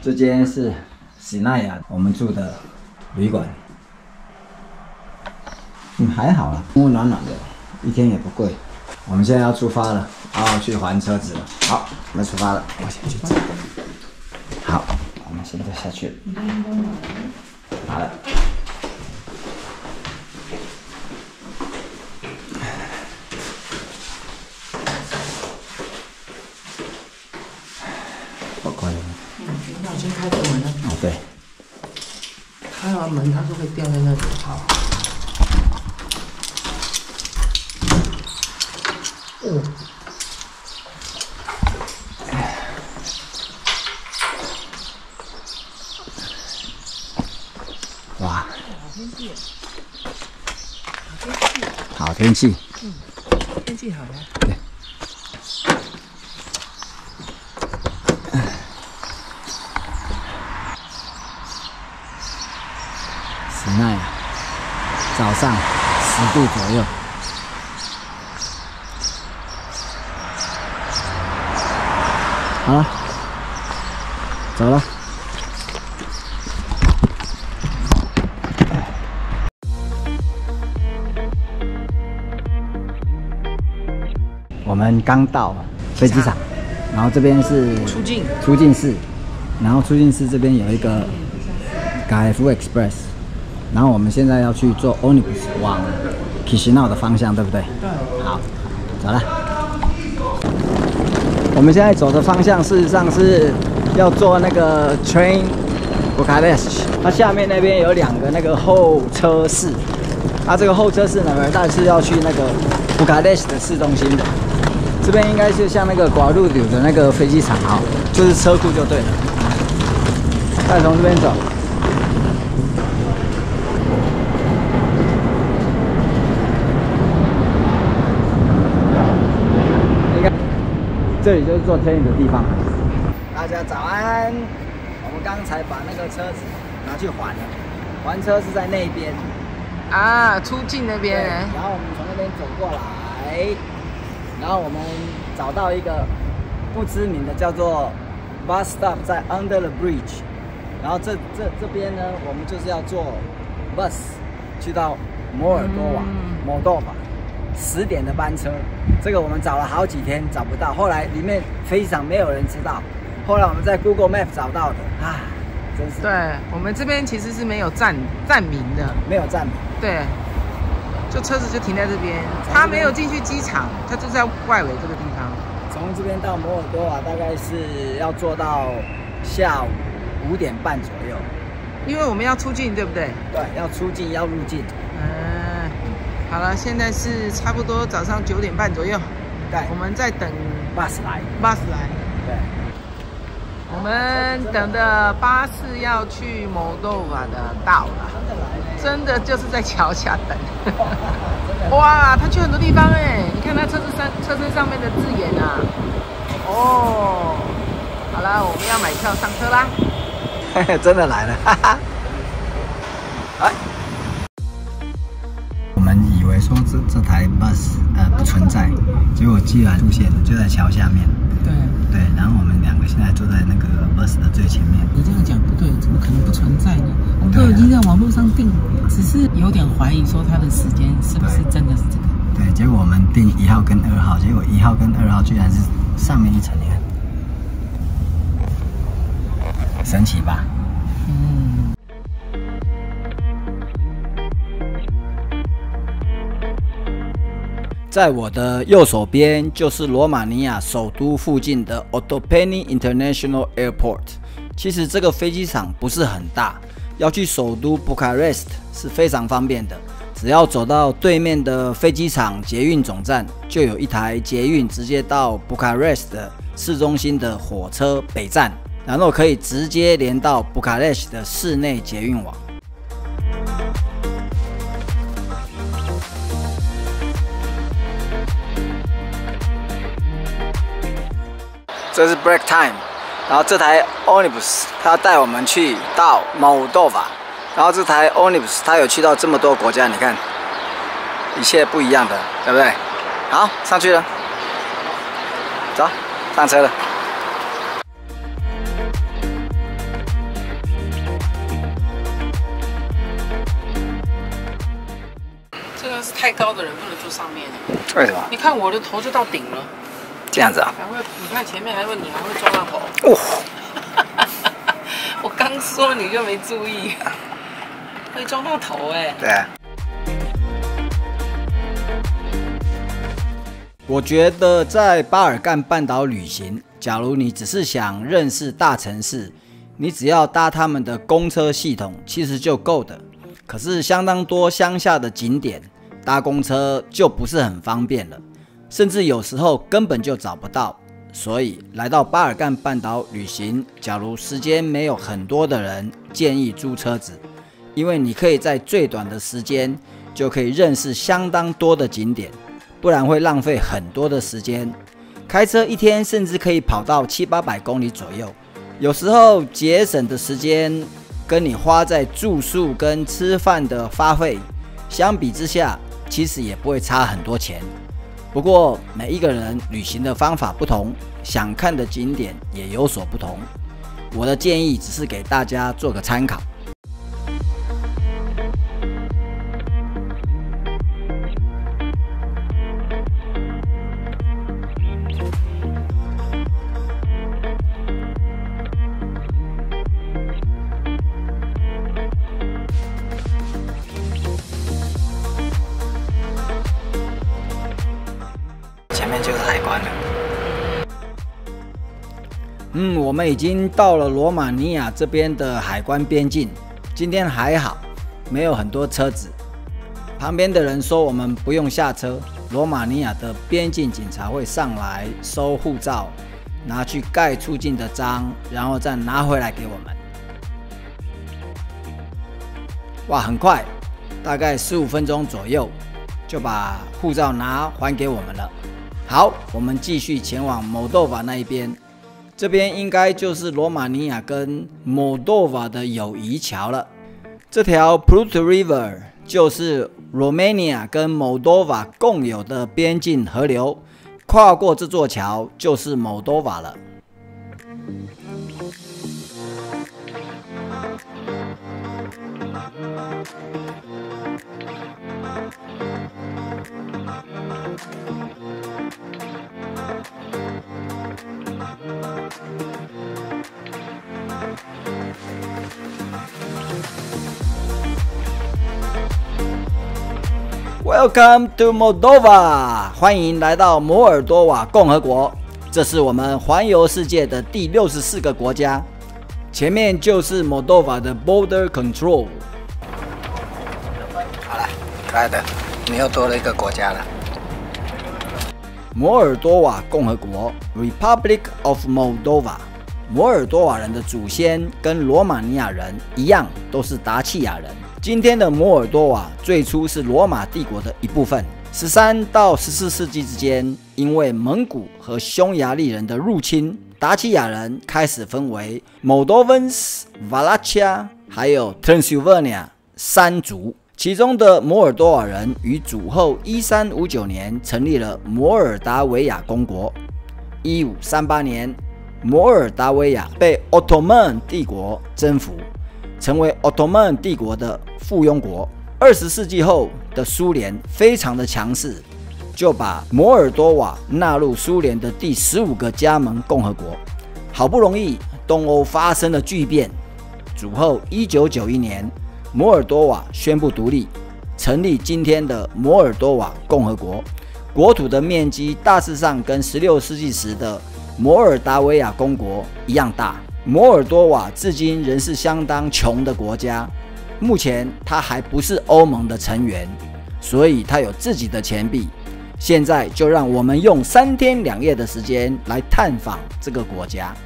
这间是喜奈雅我们住的旅馆，还好啦，温温暖暖的，一天也不贵。我们现在要出发了，然后去还车子了。好，我们出发了，我先去找。好，我们现在下去了。好了。好快哦。 那已经开过门了。 哦，对。 开完门，它就会掉在那里。好。哦。 哇。 好天气。 好天气。 嗯，天气好呀。 对。喜奈雅，早上10度左右。好了，走了。我们刚到飞机场，然后这边是出境室，然后出境室这边有一个改福 Express， 然后我们现在要去坐 Onibus 往 Chisinau 的方向，对不对？ 对。 好，走了。我们现在走的方向事实上是要坐那个 Train Bucharest， 它下面那边有2个那个候车室，它这个候车室呢，大概是要去那个 Bucharest 的市中心的。这边应该是像那个瓜路柳的那个飞机场啊，就是车库就对了。再从这边走。应该这里就是坐 train 的地方。大家早安！我们刚才把那个车子拿去还了，还车是在那边。 啊，出境那边。 然后我们从那边走过来。然后我们找到一个不知名的叫做 bus stop， 在 Under the Bridge。然后这边呢，我们就是要坐 bus 去到摩尔多瓦 Moldova 10点的班车。这个我们找了好几天找不到，后来里面飞机场没有人知道，后来我们在 Google Map 找到的啊，真是。 对，我们这边其实是没有站名的， 没有站名。 对。就车子就停在这边，他没有进去机场，他就在外围这个地方。 从这边到摩尔多瓦大概是要坐到下午5点半左右， 因为我们要出境，对不对？ 对，要出境要入境。 好了，现在是差不多早上9点半左右。 对， 我们在等 bus 来。对， 我们等的巴士要去Moldova的到了。真的就是在桥下等，哇，他去很多地方哎，你看他车身上面的字眼啊，哦，好了，我们要买票上车啦， 真的来了，哈哈。哎，我们以为说这台 bus 不存在，结果居然出现了，就在桥下面。对，然后我们2个现在坐在那个 bus 的最前面。 你这样讲不对，怎么可能不存在呢？我们都已经在网络上订，只是有点怀疑说它的时间是不是真的是这个。 对，结果我们订1号跟2号，结果1号跟2号居然是上面一层，你看，神奇吧？在我的右手边就是罗马尼亚首都附近的 Otopeni International Airport。其实这个飞机场不是很大，要去首都 Bucharest 是非常方便的。只要走到对面的飞机场捷运总站，就有一台捷运直接到 Bucharest 的市中心的火车北站，然后可以直接连到 Bucharest 的市内捷运网。这是 break time， 然后这台 Onibus 它带我们去到 Moldova， 然后这台 Onibus 它有去到这么多国家，你看，一切不一样的，对不对？好，上去了，走，上车了。 是太高的人不能坐上面。 为什么？ 你看我的头就到顶了。 这样子啊？ 还会，你看前面还会，你还会撞到头。 哦， 我刚说你就没注意，会撞到头哎。 对啊。我觉得在巴尔干半岛旅行，假如你只是想认识大城市，你只要搭他们的公车系统，其实就够的。可是相当多乡下的景点，搭公车就不是很方便了，甚至有时候根本就找不到。所以来到巴尔干半岛旅行，假如时间没有很多的人，建议租车子，因为你可以在最短的时间就可以认识相当多的景点。不然会浪费很多的时间，开车一天甚至可以跑到700-800公里左右。有时候节省的时间跟你花在住宿跟吃饭的花费相比之下，其实也不会差很多钱。不过每一个人旅行的方法不同，想看的景点也有所不同。我的建议只是给大家做个参考。前面就是海关了。我们已经到了罗马尼亚这边的海关边境。今天还好，没有很多车子。旁边的人说我们不用下车，罗马尼亚的边境警察会上来收护照，拿去盖出境的章，然后再拿回来给我们。哇，很快，大概15分钟左右就把护照还给我们了。好，我们继续前往 Moldova 那一边，这边应该就是罗马尼亚跟 Moldova 的友谊桥了。这条 Prut River 就是 Romania 跟 Moldova 共有的边境河流，跨过这座桥就是 Moldova 了。Welcome to Moldova， 欢迎来到摩尔多瓦共和国。这是我们环游世界的第64个国家。前面就是 Moldova 的 Border Control。好了，可爱的，你又多了一个国家了。摩尔多瓦共和国 （Republic of Moldova）。摩尔多瓦人的祖先跟罗马尼亚人一样，都是达契亚人。今天的摩尔多瓦最初是罗马帝国的一部分。13到14世纪之间，因为蒙古和匈牙利人的入侵，达契亚人开始分为 Moldovans、Wallachia 还有 Transylvania 3族。其中的摩尔多瓦人于主后1359年成立了摩尔达维亚公国。1538年，摩尔达维亚被 Ottoman 帝国征服，成为 Ottoman 帝国的附庸国。20世纪后的苏联非常的强势，就把摩尔多瓦纳入苏联的第15个加盟共和国。好不容易东欧发生了巨变，主后1991年，摩尔多瓦宣布独立，成立今天的摩尔多瓦共和国。国土的面积大致上跟16世纪时的摩尔达维亚公国一样大。摩尔多瓦至今仍是相当穷的国家，目前它还不是欧盟的成员，所以它有自己的钱币。现在就让我们用3天2夜的时间来探访这个国家。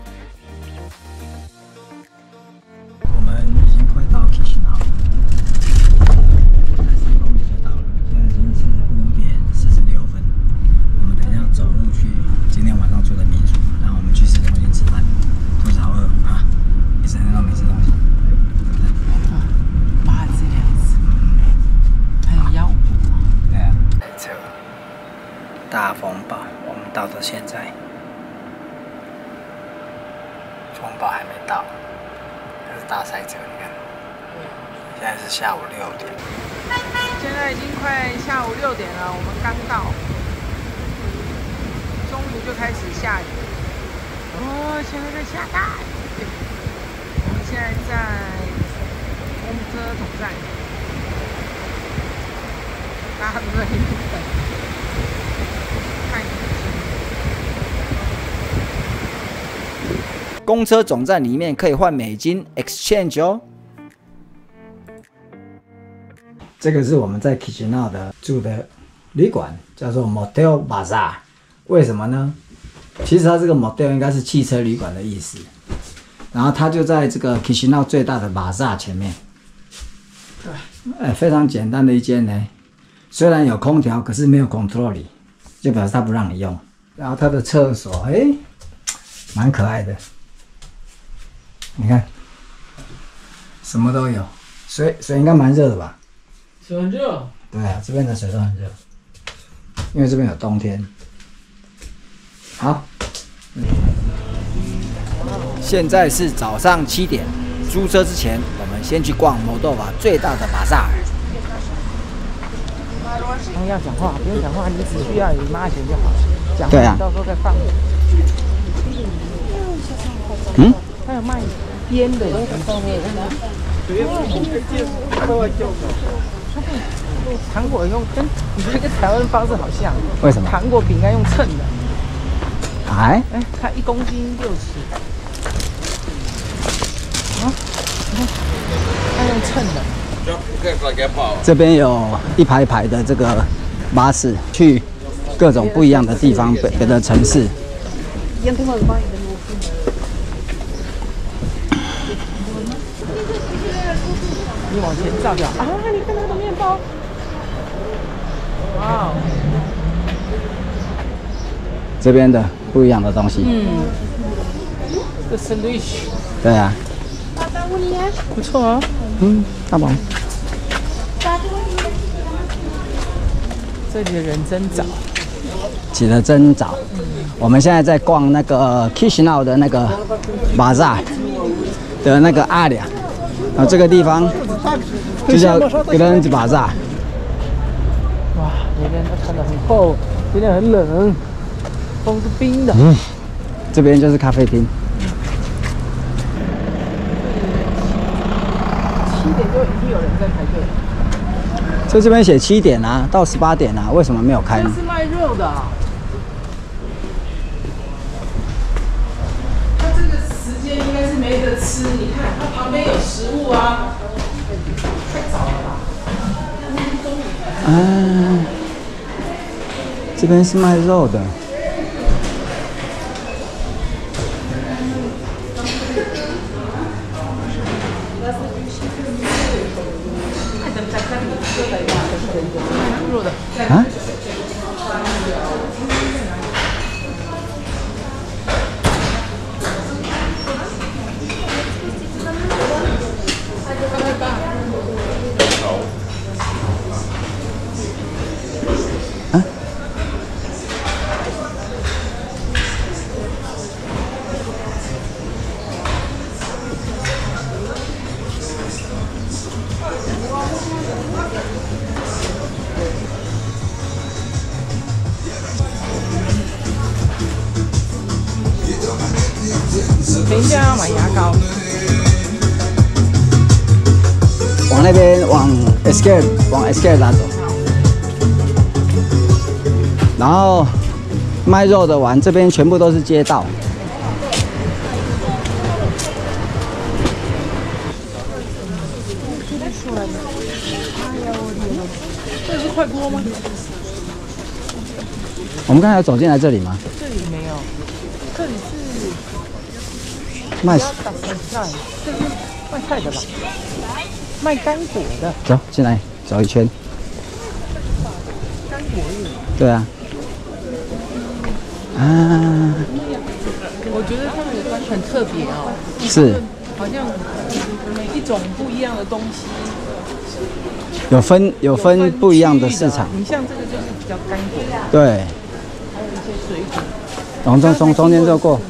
我们已经快到 Chisinau 了，再3公里就到了。现在已经是5点46分，我们等一下走路去今天晚上住的民宿，然后我们去市中心吃饭。肚子好饿啊！一整天都没吃东西。 八字这样子，还有腰。 对啊，这个大风暴，我们到的现在，风暴还没到，这是大塞车，你看，现在是下午6点。 现在已经快下午6点了，我们刚到，中午就开始下雨。哦，现在在下大雨。我们现在在公车总站，大家都在等，看雨。 公车总站里面可以换美金 exchange 哦。这个是我们在 Chisinau 的住的旅馆，叫做 Motel Bazaar。为什么呢？其实它这个 Motel 应该是汽车旅馆的意思。然后它就在这个 Chisinau 最大的 Bazaar 前面。非常简单的一间呢，虽然有空调，可是没有 control， 就表示它不让你用。然后它的厕所，蛮可爱的。你看，什么都有，水应该蛮热的吧？ 水很热。 对啊，这边的水都很热，因为这边有冬天。好，现在是早上7点，租车之前，我们先去逛摩多瓦最大的巴萨尔。 不要讲话，不用讲话，你只需要有妈钱就好了。讲对啊， 到时候再放。还有卖烟的。糖果用跟你这个台湾方式好像。 为什么？ 糖果饼干用称的。它1公斤60。它用称的。 这边有一排排的这个巴士，去各种不一样的地方，别的城市。 你往前照掉啊！你看那个面包，哇！ 这边的不一样的东西。 这 sandwich。 对啊。 不错啊。 大宝。 这里的人真早。 起得真早。我们现在在逛那个 Chisinau 的那个巴萨的那个area。这个地方就叫 Grand Bazaar。 哇，那边都穿得很厚，今天很冷，风是冰的。 这边就是咖啡厅。 7点就已经有人在排队了。 在这边写7点啊，到18点啊，为什么没有开呢？ 这是卖肉的。应该是没得吃，你看它旁边有食物啊，太早了吧？ 这边是卖肉的。 肉的啊？ 等一下要买牙膏。 往那边往 Esquerda 走。然后卖肉的完，这边全部都是街道。 这是快锅吗？ 我们刚才有走进来这里吗？ 这里没有，这里是卖菜，这是卖菜的吧？卖干果的。 走进来走一圈。 干果玉。 对啊。 我觉得他们的关很特别哦。 是。 好像每一种不一样的东西。 有分不一样的市场。 你像这个就是比较干果。 对。 还有一些水果。 从中间就过。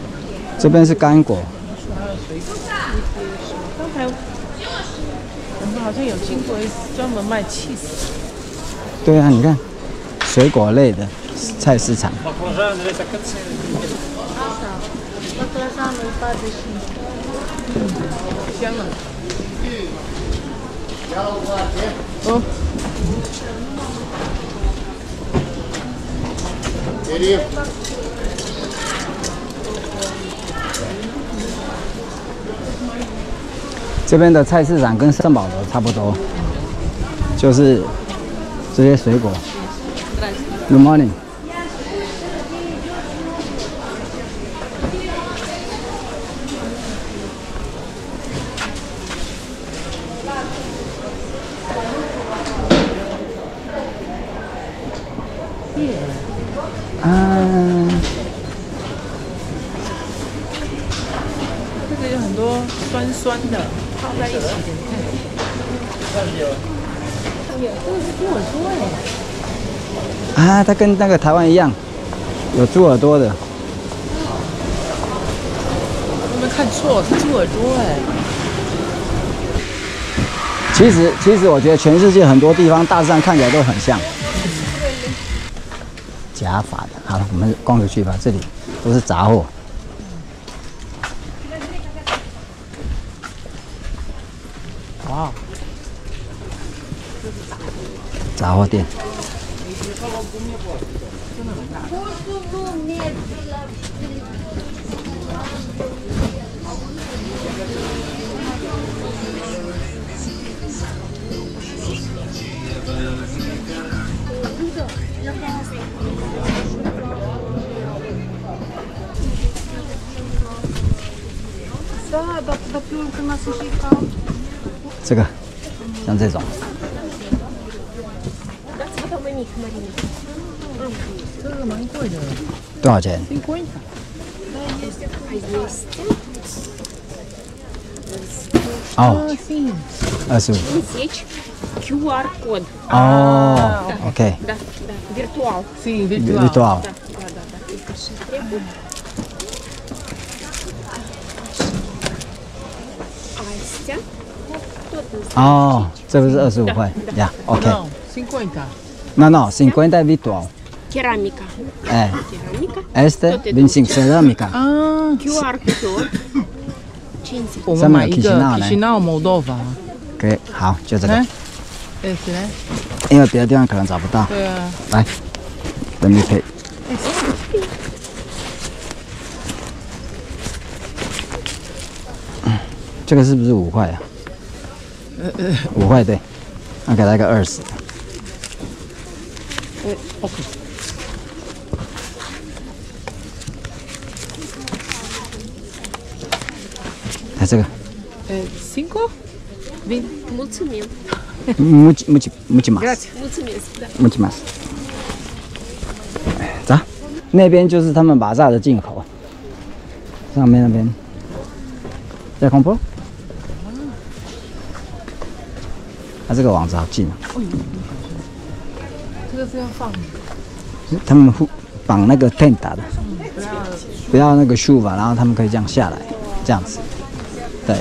这边是干果。 还有水果。刚才我们们好像有经过专门卖 cheese。 对啊，你看水果类的菜市场。 香啊！哦。 这边的菜市场跟圣保罗差不多，就是这些水果。Good morning。 这个有很多酸酸的泡在一起的，你看。这个是猪耳朵哎。啊， 它跟那个台湾一样，有猪耳朵的。 我没看错，是猪耳朵哎。 其实我觉得全世界很多地方大致上看起来都很像。假发的，好了，我们逛出去吧。这里都是杂货。 哇， 杂货店。这个，像这种， 这个蛮贵的， 多少钱？哦，25。 QR код. 哦 ，OK。 Да, да, виртуал. Sim, virtual. Да, да, да, да. И кошелек. Астя. Кто ты? 哦，这不是25块呀？OK。 50. No, 50 virtual. Керамика. Керамика. Este 25 cerámica. 啊 QR код. 我们买一个 Chisinau Moldova。 可以，好，就这个。 哎，起来。 因为别的地方可能找不到。 对啊。 来，Let me pay。这个是不是5块啊？5块对，那给他一个20。 OK。 来这个。 5？ Mulțumim. Mulțumesc. Mulțumesc. 走，那边就是他们马扎的进口。上面那边。在空坡。它这个网子好近啊。 这个是要放。 他们绑那个 tent 的，不要那个树吧，然后他们可以这样下来，这样子。对。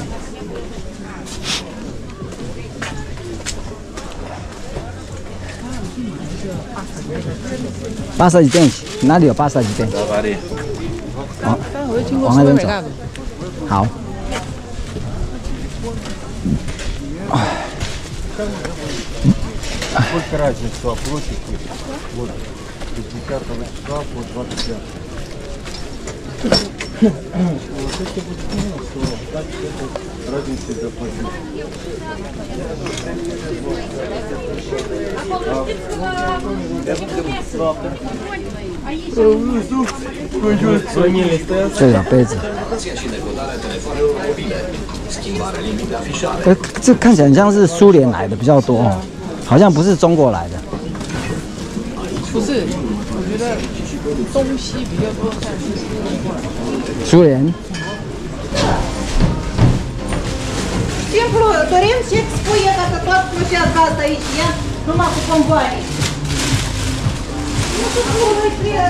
巴萨吉店哪里有巴萨吉店？哦，往那边走。好。 Сколько разница площадь? Вот, с 10 числа по 25. Вот это вот, что так это разница заплатить. Внизу стоят. 这有杯子。这看起来很像是苏联来的比较多哦，好像不是中国来的。 不是，我觉得东西比较多，像是苏联。 Simplu, dorim și spui că tot plușează asta aici, ia? Numai cu pomboare. Nu știu cum îi scrie...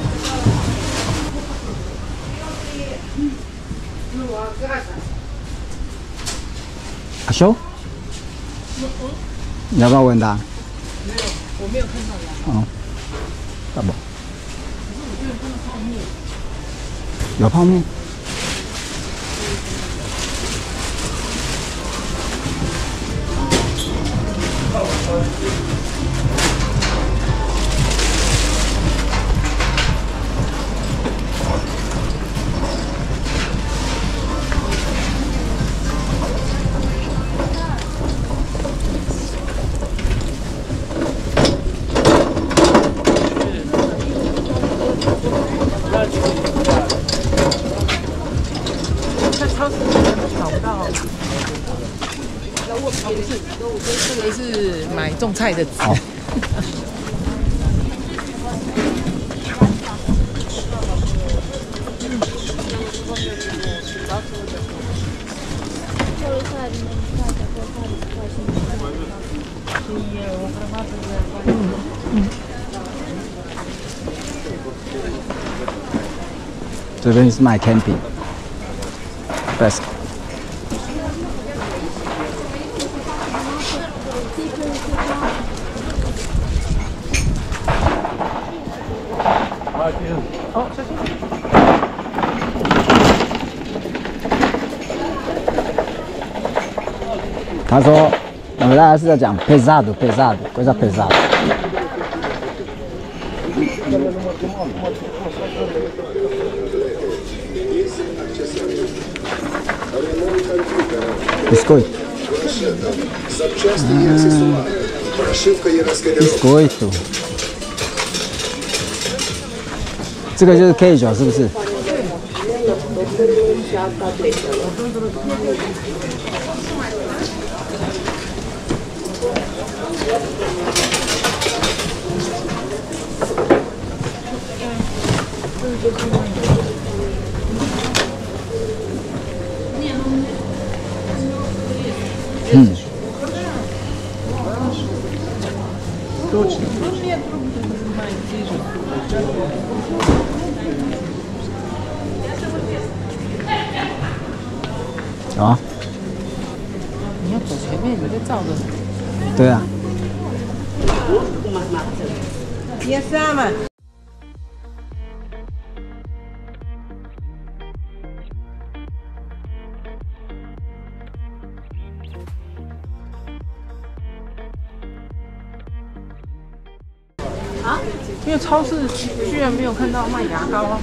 Nu, gata. 阿修，你要不要问他？ 没有，我没有看到呀。 哦，干嘛？有泡面。 在超市里面找不到。不是，这个是买种菜的纸。 这边是卖 camping best。 哦，小心！ 他说，我们大家是在讲 pesado， 不是 pesado。Biscoito. Biscoito. 这个就是 K 酒，是不是？嗯。啊？ 你要走前面，你在照着。 对啊。 也是啊嘛。 因为超市居然没有看到卖牙膏啊！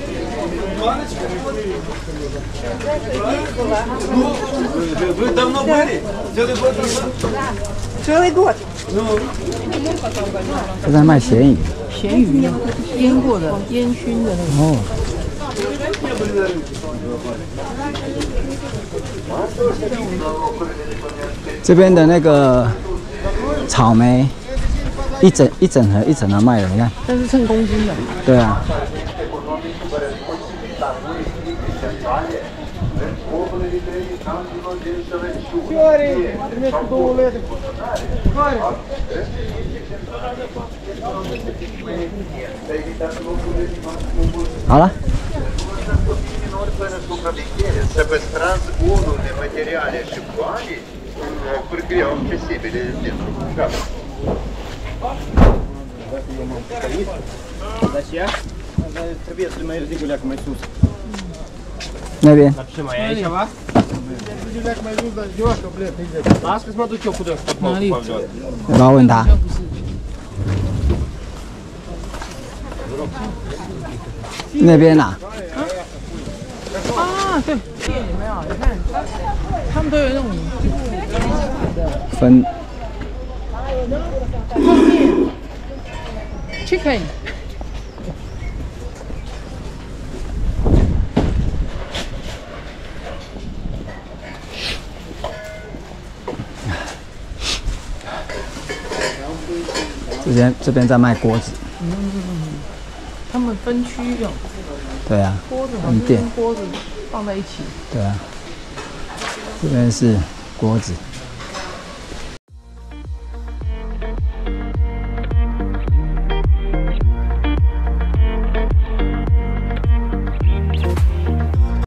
这在卖咸鱼。 咸鱼啊，腌过的、烟熏的那个。 哦。这边的那个草莓。一整盒一整盒卖的，你看。 但是称公斤的。 对啊。好了。那边。 哪里？ 我要问他。那边啊？ 啊，对，店有没有？你看，他们都有那种分。 Chicken。 这边在卖锅子。 他们分区有。 对啊。 锅子和锅子放在一起。 对啊。这边是锅子。